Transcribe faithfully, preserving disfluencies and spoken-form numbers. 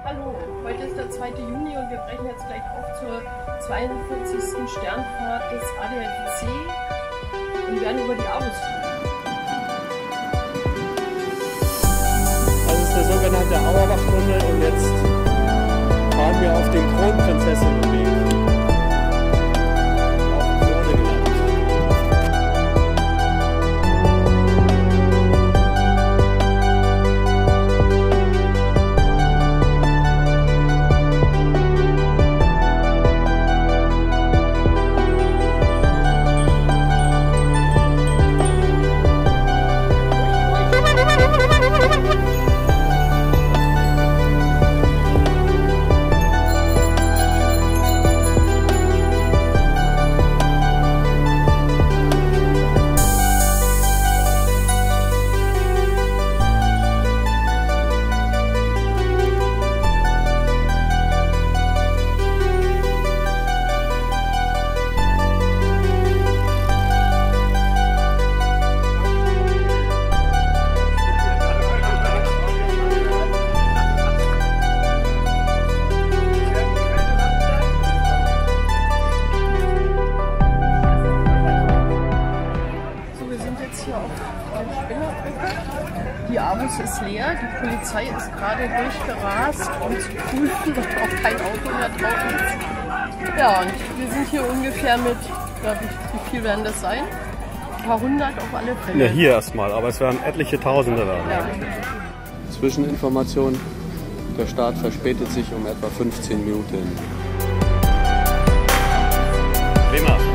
Hallo, heute ist der zweite Juni und wir brechen jetzt gleich auf zur zweiundvierzigsten Sternfahrt des A D A C und werden über die Avus fliegen. Das ist der sogenannte Auerbach-Tunnel und jetzt fahren wir auf den Kronprinzessinnenweg. Die Avus ist leer, die Polizei ist gerade durchgerast, um zu prüfen, ob auch kein Auto mehr drauf ist. Ja, und wir sind hier ungefähr mit, glaube ich, wie viel werden das sein? Ein paar hundert auf alle Fälle. Ja, hier erstmal, aber es werden etliche Tausende da. Ja. Zwischeninformation, der Start verspätet sich um etwa fünfzehn Minuten. Prima.